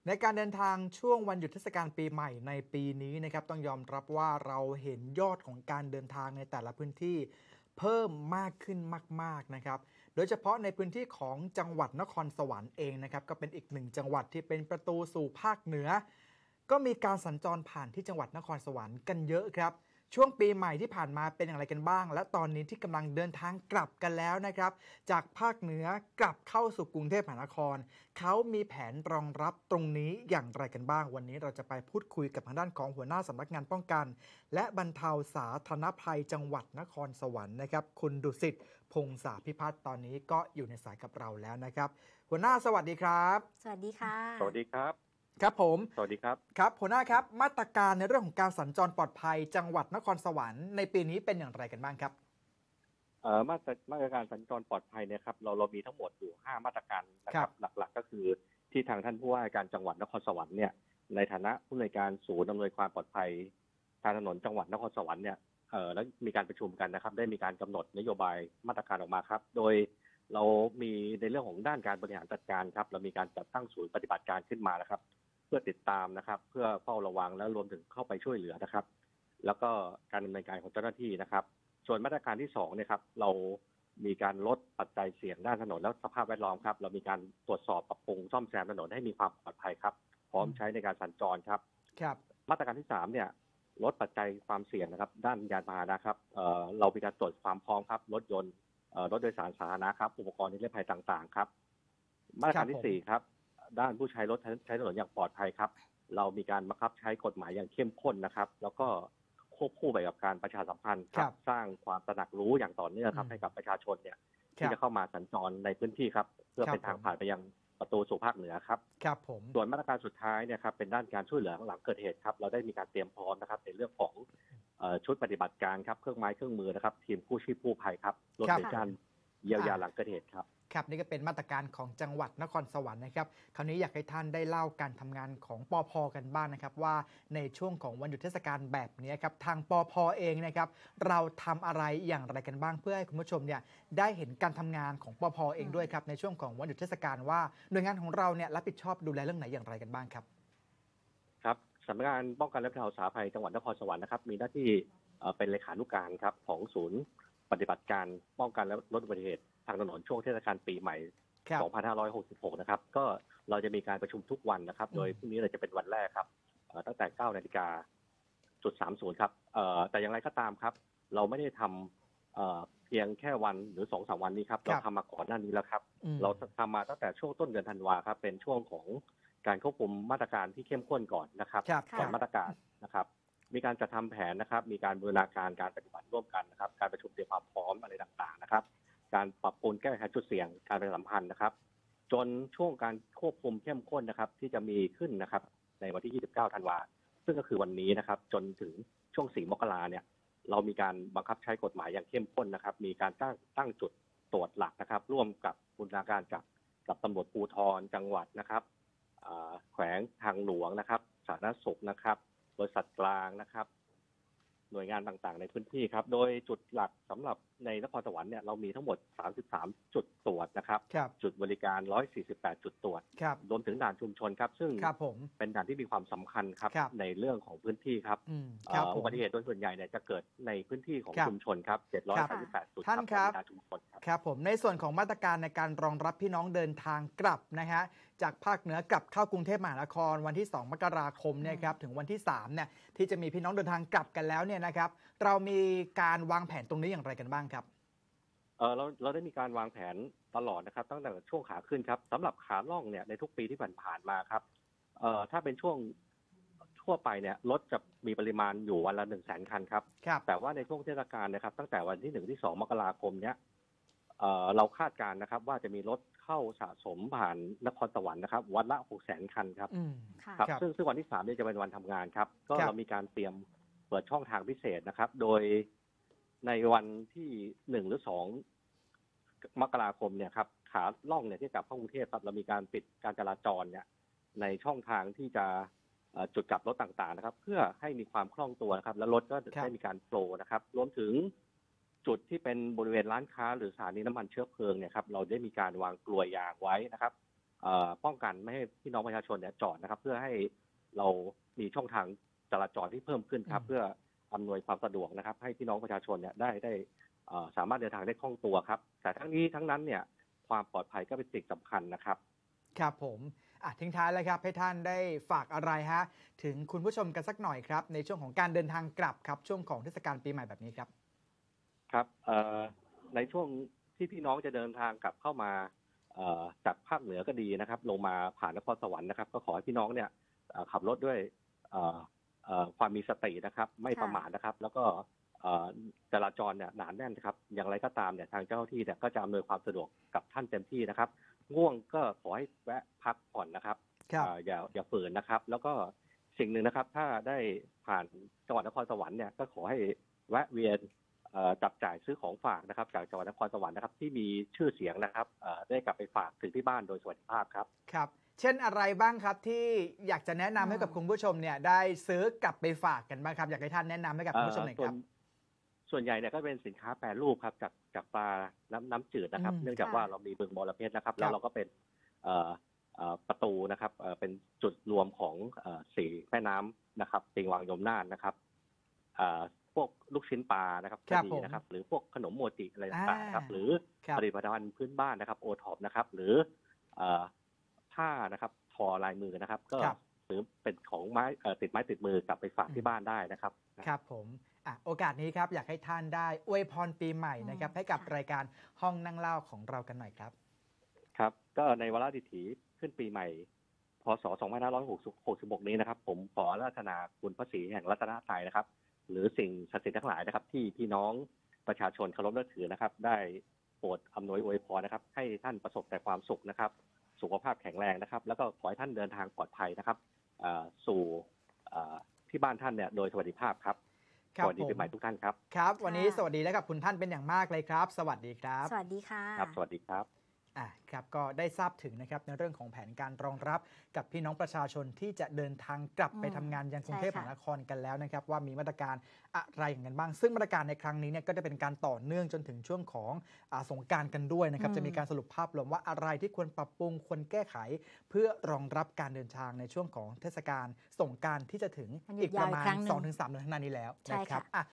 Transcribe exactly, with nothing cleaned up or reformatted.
ในการเดินทางช่วงวันหยุดเทศกาลปีใหม่ในปีนี้นะครับต้องยอมรับว่าเราเห็นยอดของการเดินทางในแต่ละพื้นที่เพิ่มมากขึ้นมากๆนะครับโดยเฉพาะในพื้นที่ของจังหวัดนครสวรรค์เองนะครับก็เป็นอีกหนึ่งจังหวัดที่เป็นประตูสู่ภาคเหนือก็มีการสัญจรผ่านที่จังหวัดนครสวรรค์กันเยอะครับช่วงปีใหม่ที่ผ่านมาเป็นอย่างไรกันบ้างและตอนนี้ที่กำลังเดินทางกลับกันแล้วนะครับจากภาคเหนือกลับเข้าสู่กรุงเทพมหานคร เขามีแผนรองรับตรงนี้อย่างไรกันบ้างวันนี้เราจะไปพูดคุยกับทางด้านของหัวหน้าสำนักงานป้องกันและบรรเทาสาธารณภัยจังหวัดนครสวรรค์นะครับคุณดุสิตพงษาพิพัฒน์ตอนนี้ก็อยู่ในสายกับเราแล้วนะครับหัวหน้าสวัสดีครับสวัสดีค่ะสวัสดีครับครับผมสวัสดีครับครับหัวหน้าครับมาตรการในเรื่องของการสัญจรปลอดภัยจังหวัดนครสวรรค์ในปีนี้เป็นอย่างไรกันบ้างครับเอ่อมาตรมาตรการสัญจรปลอดภัยเนี่ยครับเราเรามีทั้งหมดอยู่ห้ามาตรการนะครับหลักๆก็คือที่ทางท่านผู้ว่าการจังหวัดนครสวรรค์เนี่ยในฐานะผู้อำนวยการศูนย์อำนวยความปลอดภัยทางถนนจังหวัดนครสวรรค์เนี่ยเอ่อแล้วมีการประชุมกันนะครับได้มีการกำหนดนโยบายมาตรการออกมาครับโดยเรามีในเรื่องของด้านการบริหารจัดการครับเรามีการจัดตั้งศูนย์ปฏิบัติการขึ้นมานะครับเพื่อติดตามนะครับเพื่อเฝ้าระวังและรวมถึงเข้าไปช่วยเหลือนะครับแล้วก็การดำเนินการของเจ้าหน้าที่นะครับส่วนมาตรการที่สองเนี่ยครับเรามีการลดปัจจัยเสี่ยงด้านถนนและสภาพแวดล้อมครับเรามีการตรวจสอบปรับปรุงซ่อมแซมถนนให้มีความปลอดภัยครับพร้อมใช้ในการสัญจรครับครับมาตรการที่สามเนี่ยลดปัจจัยความเสี่ยงนะครับด้านยานพาหนะครับเอ่อเรามีการตรวจความพร้อมครับรถยนต์เอ่อรถโดยสารสาธารณะครับอุปกรณ์นิรภัยต่างๆครับมาตรการที่สี่ครับด้านผู้ใช้รถใช้ถนนอย่างปลอดภัยครับเรามีการบังคับใช้กฎหมายอย่างเข้มข้นนะครับแล้วก็ควบคู่ไปกับการประชาสัมพันธ์ครับสร้างความตระหนักรู้อย่างต่อเนื่องครับให้กับประชาชนเนี่ยที่จะเข้ามาสัญจรในพื้นที่ครับเพื่อเป็นทางผ่านไปยังประตูสู่ภาคเหนือครับครับผมส่วนมาตรการสุดท้ายเนี่ยครับเป็นด้านการช่วยเหลือหลังเกิดเหตุครับเราได้มีการเตรียมพร้อมนะครับในเรื่องของชุดปฏิบัติการครับเครื่องไม้เครื่องมือนะครับทีมกู้ชีพกู้ภัยครับรวมถึงการเยียวยาหลังเกิดเหตุครับครับนี่ก็เป็นมาตรการของจังหวัดนครสวรรค์นะครับคราวนี้อยากให้ท่านได้เล่าการทำงานของปพกันบ้าง น, นะครับว่าในช่วงของวันหยุดเทศกาลแบบนี้ครับทางปพเองนะครับเราทำอะไรอย่างไรกันบ้างเพื่อให้คุณผู้ชมเนี่ยได้เห็นการทำงานของปพเองด้วยครับในช่วงของวันหยุดเทศกาลว่าหน่วยงานของเราเนี่ยรับผิดชอบดูแลเรื่องไหนอย่างไรกันบ้างครับครับสำนักงานป้องกันและบรรเทาสาธารณภัยจังหวัดนครสวรรค์นะครับมีหน้าที่เป็นเลขานุการครับของศูนย์ปฏิบัติการป้องกันและลดอุบัติเหตุทางถนนช่วงเทศกาลปีใหม่ สองพันห้าร้อยหกสิบหก นะครับก็เราจะมีการประชุมทุกวันนะครับโดยพรุ่งนี้เราจะเป็นวันแรกครับตั้งแต่ เก้านาฬิกาจุดสามสิบ ครับแต่อย่างไรก็ตามครับเราไม่ได้ทำเพียงแค่วันหรือ สองถึงสาม วันนี้ครับเราทำมาก่อนหน้านี้แล้วครับเราทำมาตั้งแต่ช่วงต้นเดือนธันวาครับเป็นช่วงของการควบคุมมาตรการที่เข้มข้นก่อนนะครับก่อนมาตรการนะครับมีการจัดทำแผนนะครับมีการบูรณาการการปฏิบัติร่วมกันนะครับการประชุมเตรียมความพร้อมอะไรต่างๆนะครับการปรับปรุงแก้ไขจุดเสี่ยงการประชาสัมพันธ์นะครับจนช่วงการควบคุมเข้มข้นนะครับที่จะมีขึ้นนะครับในวันที่ยี่สิบเก้าธันวาซึ่งก็คือวันนี้นะครับจนถึงช่วงสี่มกราเนี่ยเรามีการบังคับใช้กฎหมายอย่างเข้มข้นนะครับมีการตั้งตั้งจุดตรวจหลักนะครับร่วมกับบูรณาการกับกับตำรวจภูธรจังหวัดนะครับแขวงทางหลวงนะครับสาธารณสุขนะครับบริษัทกลางนะครับหน่วยงานต่างๆในพื้นที่ครับโดยจุดหลักสำหรับในนครสวรรค์เนี่ยเรามีทั้งหมดสามสิบสามจุดตรวจนะครับจุดบริการหนึ่งร้อยสี่สิบแปดจุดตรวจรวมถึงด่านชุมชนครับซึ่งเป็นด่านที่มีความสำคัญครับในเรื่องของพื้นที่ครับอุบัติเหตุโดยส่วนใหญ่เนี่ยจะเกิดในพื้นที่ของชุมชนครับเจ็ดร้อยสามสิบแปดจุดท่านครับชุมชนครับครับผมในส่วนของมาตรการในการรองรับพี่น้องเดินทางกลับนะฮะจากภาคเหนือกลับเข้ากรุงเทพมหานครวันที่สองมกราคมเนี่ยครับถึงวันที่สามเนี่ยที่จะมีพี่น้องเดินทางกลับกันแล้วเนี่ยนะครับเรามีการวางแผนตรงนี้อย่างไรกันบ้างครับเออเราเราได้มีการวางแผนตลอดนะครับตั้งแต่ช่วงขาขึ้นครับสำหรับขาล่องเนี่ยในทุกปีที่ผ่านๆมาครับเอ่อถ้าเป็นช่วงทั่วไปเนี่ยรถจะมีปริมาณอยู่วันละหนึ่งแสนคันครับแต่ว่าในช่วงเทศกาลนะครับตั้งแต่วันที่หนึ่งที่สองมกราคมเนี้ยเอ่อเราคาดการณ์นะครับว่าจะมีรถเข้าสะสมผ่านนครสวรรค์นะครับวันละหกแสนคันครับครับซึ่งซึ่งวันที่สามเนี่ยจะเป็นวันทำงานครับก็เรามีการเตรียมเปิดช่องทางพิเศษนะครับโดยในวันที่หนึ่งหรือสองมกราคมเนี่ยครับขาล่องเนี่ยที่กลับเข้ากรุงเทพครับเรามีการปิดการจราจรเนี่ยในช่องทางที่จะจุดกลับรถต่างๆนะครับเพื่อให้มีความคล่องตัวนะครับและรถก็ได้มีการโฟลว์นะครับรวมถึงจุดที่เป็นบริเวณร้านค้าหรือสถานีน้ำมันเชื้อเพลิงเนี่ยครับเราได้มีการวางกลวยยางไว้นะครับเอ่อป้องกันไม่ให้พี่น้องประชาชนเนี่ยจอดนะครับ เพื่อให้เรามีช่องทางจราจรที่เพิ่มขึ้นครับอืมเพื่ออำนวยความสะดวกนะครับ ให้พี่น้องประชาชนเนี่ยได้ได้เอ่อสามารถเดินทางได้คล่องตัวครับ แต่ทั้งนี้ทั้งนั้นเนี่ยความปลอดภัยก็เป็นสิ่งสำคัญนะครับครับผมอ่ะทิ้งท้ายแล้วครับให้ท่านได้ฝากอะไรฮะถึงคุณผู้ชมกันสักหน่อยครับในช่วงของการเดินทางกลับครับช่วงของเทศกาลปีใหม่แบบนี้ครับครับเอ่อในช่วงที่พี่น้องจะเดินทางกลับเข้ามาเอ่อจากภาคเหนือก็ดีนะครับ ลงมาผ่านนครสวรรค์นะครับ ก็ขอให้พี่น้องเนี่ยเอ่อขับรถด้วยเอ่อเอ่อความมีสตินะครับ ไม่ประมาทนะครับ แล้วก็เอ่อจราจรเนี่ยหนาแน่นนะครับ อย่างไรก็ตามเนี่ยทางเจ้าหน้าที่เนี่ยก็จะอำนวยความสะดวกกับท่านเต็มที่นะครับ ง่วงก็ขอให้แวะพักผ่อนนะครับครับเอ่ออย่าอย่าฝืนนะครับ แล้วก็สิ่งหนึ่งนะครับ ถ้าได้ผ่านจังหวัดนครสวรรค์เนี่ยก็ขอให้แวะเวียน เอ่อจับจ่ายซื้อของฝากนะครับจากจังหวัดนครสวรรค์นะครับที่มีชื่อเสียงนะครับเอ่อได้กลับไปฝากถึงที่บ้านโดยสวัสดิภาพครับครับ เช่นอะไรบ้างครับที่อยากจะแนะนำให้กับอืมคุณผู้ชมเนี่ยได้ซื้อกลับไปฝากกันบ้างครับ อยากให้ท่านแนะนำให้กับคุณผู้ชมหน่อยส่ควนรับส่วนใหญ่เนี่ยก็เป็นสินค้าแปรรูปครับจากจากปลาน้ำน้ำจืดนะครับอืมเนื่องจากค่ะว่าเรามีบึงบรเพชรนะครับคแล้รัวบเราก็เป็นเอ่อเอ่อประตูนะครับเอ่อเป็นจุดรวมของเอ่อสี่แม่น้ำนะครับปิงวังยมน่านนะครับเอ่อพวกลูกชิ้นปลานะครับครัก็บดีผมนะครับ หรือพวกขนมโมจิอะไรอ่าต่างๆนะครับ หรือครับผลิตภัณฑ์พื้นบ้านนะครับโอท็อปนะครับ หรือเอ่อผ้านะครับทอลายมือนะครับ ก็ครับหรือเป็นของไม้เอ่อติดไม้ติดมือกลับไปฝากอืมที่บ้านได้นะครับครับผมอ่ะโอกาสนี้ครับอยากให้ท่านได้อวยพรปีใหม่นะครับอืมให้กับค่ะรายการห้องนั่งเล่าของเรากันหน่อยครับครับ ก็ในวาระดิถีขึ้นปีใหม่ พศ สองพันห้าร้อยหกสิบหก นี้นะครับ ผมขออาราธนาคุณพระศรีแห่งรัตนตรัยนะครับ หรือสิ่งศักดิ์สิทธิ์ทั้งหลายนะครับ ที่พี่น้องประชาชนเคารพนับถือนะครับ ได้โปรดอำนวยอวยพรนะครับ ให้ท่านประสบแต่ความสุขนะครับ สุขภาพแข็งแรงนะครับ แล้วก็ขอให้ท่านเดินทางปลอดภัยนะครับเอ่อสู่เอ่อที่บ้านท่านเนี่ยโดยสวัสดิภาพครับครัสบวัสดีผมปีใหม่ทุกท่านครับครับ วันนี้ค่ะสวัสดีและกับคุณท่านเป็นอย่างมากเลยครับ สวัสดีครับสวัสดีค่ะครับ สวัสดีครับอ่ะครับก็ได้ทราบถึงนะครับในเรื่องของแผนการรองรับกับพี่น้องประชาชนที่จะเดินทางกลับอืมไปทำงานยังกรุงใช่เทพมค่ะหานครกันแล้วนะครับว่ามีมาตรการอะไรอย่างกันบ้าง ซึ่งมาตรการในครั้งนี้เนี่ยก็จะเป็นการต่อเนื่องจนถึงช่วงของอาสงกรานต์กันด้วยนะครับอืมจะมีการสรุปภาพรวมว่าอะไรที่ควรปรับปรุงควรแก้ไข เพื่อรองรับการเดินทางในช่วงของเทศกาลสงกรานต์ที่จะถึงวันหยุอีดกประมาณยาวอีกครั้งหนึ่งสองถึงสามเดือนข้างหน้านี้แล้วใช่นะครับค่ะอ่ะ